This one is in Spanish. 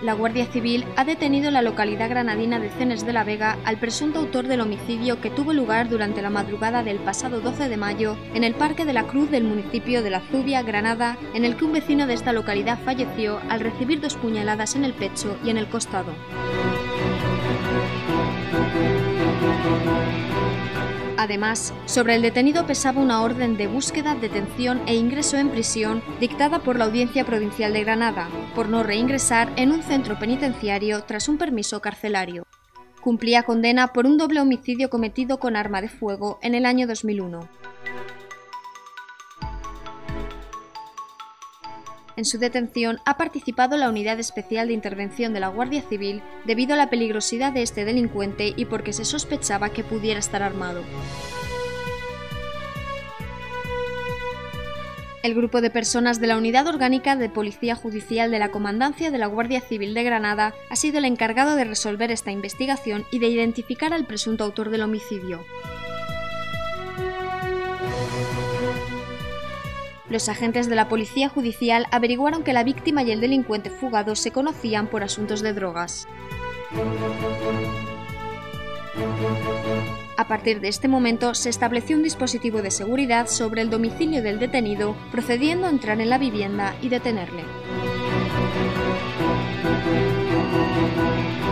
la Guardia Civil ha detenido en la localidad granadina de Cenes de la Vega al presunto autor del homicidio que tuvo lugar durante la madrugada del pasado 12 de mayo en el Parque de la Cruz del municipio de La Zubia, Granada, en el que un vecino de esta localidad falleció al recibir 2 puñaladas en el pecho y en el costado. Además, sobre el detenido pesaba una orden de búsqueda, detención e ingreso en prisión dictada por la Audiencia Provincial de Granada, por no reingresar en un centro penitenciario tras un permiso carcelario. Cumplía condena por un doble homicidio cometido con arma de fuego en el año 2001. En su detención ha participado la Unidad Especial de Intervención de la Guardia Civil debido a la peligrosidad de este delincuente y porque se sospechaba que pudiera estar armado. El grupo de personas de la Unidad Orgánica de Policía Judicial de la Comandancia de la Guardia Civil de Granada ha sido el encargado de resolver esta investigación y de identificar al presunto autor del homicidio. Los agentes de la Policía Judicial averiguaron que la víctima y el delincuente fugado se conocían por asuntos de drogas. A partir de este momento se estableció un dispositivo de seguridad sobre el domicilio del detenido, procediendo a entrar en la vivienda y detenerle.